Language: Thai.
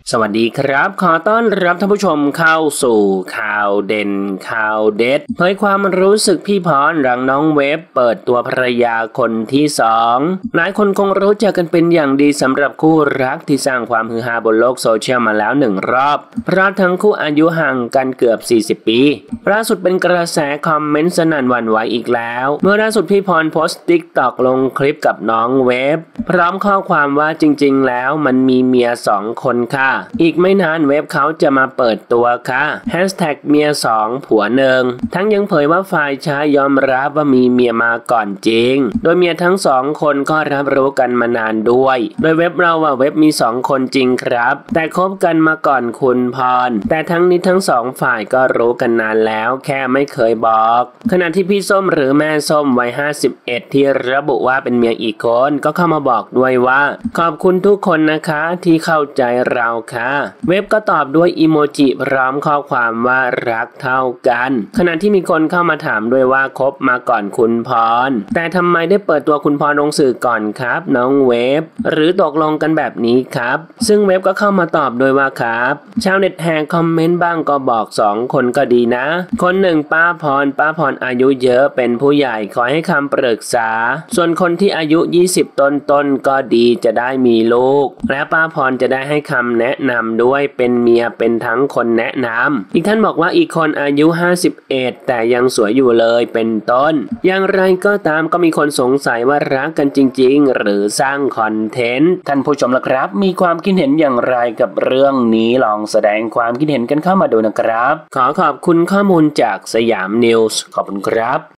สวัสดีครับขอต้อนรับท่านผู้ชมเข้าสู่ข่าวเด่นข่าวเด็ดเผยความรู้สึกพี่พรหลังน้องเวฟเปิดตัวภรรยาคนที่2หลายคนคงรู้จักกันเป็นอย่างดีสำหรับคู่รักที่สร้างความฮือฮาบนโลกโซเชียลมาแล้ว1 รอบเพราะทั้งคู่อายุห่างกันเกือบ40 ปีล่าสุดเป็นกระแสคอมเมนต์สนั่นหวั่นไหวอีกแล้วเมื่อล่าสุดพี่พรโพสต์TikTokลงคลิปกับน้องเวฟพร้อมข้อความว่าจริงๆแล้วมันมีเมีย2 คนค่ะอีกไม่นานเว็บเขาจะมาเปิดตัวค่ะ#เมีย2ผัว1ทั้งยังเผยว่าฝ่ายชายยอมรับว่ามีเมียมาก่อนจริงโดยเมียทั้ง2 คนก็รับรู้กันมานานด้วยโดยเว็บเราว่าเว็บมี2 คนจริงครับแต่คบกันมาก่อนคุณพรแต่ทั้งนี้ทั้ง2 ฝ่ายก็รู้กันนานแล้วแค่ไม่เคยบอกขณะที่พี่ส้มหรือแม่ส้มวัย51ที่ระบุว่าเป็นเมียอีกคนก็เข้ามาบอกด้วยว่าขอบคุณทุกคนนะคะที่เข้าใจเราค่ะเว็บก็ตอบด้วยอีโมจิพร้อมข้อความว่ารักเท่ากันขณะที่มีคนเข้ามาถามด้วยว่าคบมาก่อนคุณพรแต่ทำไมได้เปิดตัวคุณพรลงสื่อก่อนครับน้องเว็บหรือตกลงกันแบบนี้ครับซึ่งเว็บก็เข้ามาตอบด้วยว่าครับชาวเน็ตแห่คอมเมนต์บ้างก็บอก2 คนก็ดีนะคนหนึ่งป้าพรอายุเยอะเป็นผู้ใหญ่ขอให้คำปรึกษาส่วนคนที่อายุ20ต้นก็ดีจะได้มีลูกและป้าพรจะได้ให้คำแนะนำด้วยเป็นเมียเป็นทั้งคนแนะนำอีกท่านบอกว่าอีกคนอายุ51แต่ยังสวยอยู่เลยเป็นต้นอย่างไรก็ตามก็มีคนสงสัยว่ารักกันจริงๆหรือสร้างคอนเทนต์ท่านผู้ชมล่ะครับมีความคิดเห็นอย่างไรกับเรื่องนี้ลองแสดงความคิดเห็นกันเข้ามาดูนะครับขอขอบคุณข้อมูลจากสยามนิวส์ขอบคุณครับ